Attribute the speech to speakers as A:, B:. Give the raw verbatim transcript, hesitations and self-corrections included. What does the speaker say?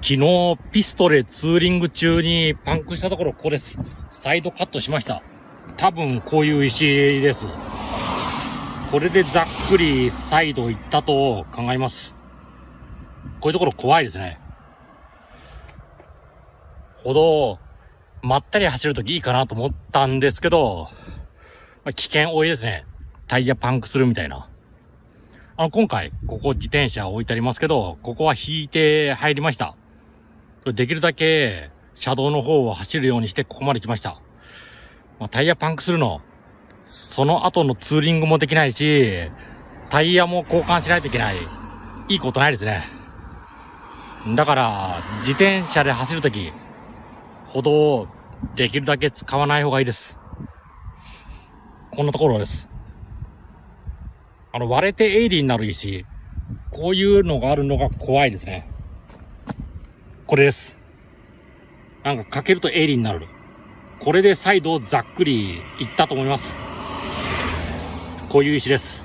A: 昨日ピストでツーリング中にパンクしたところここです。サイドカットしました。多分こういう石です。これでざっくりサイド行ったと考えます。こういうところ怖いですね。歩道、まったり走るときいいかなと思ったんですけど、まあ、危険多いですね。タイヤパンクするみたいな。あの、今回、ここ自転車置いてありますけど、ここは引いて入りました。できるだけ、車道の方を走るようにしてここまで来ました。まあ、タイヤパンクするの、その後のツーリングもできないし、タイヤも交換しないといけない。いいことないですね。だから、自転車で走るとき、歩道をできるだけ使わない方がいいです。こんなところです。あの、割れて鋭利になる石、こういうのがあるのが怖いですね。これです。なんかかけると鋭利になる。これでサイドをざっくりいったと思います。こういう石です。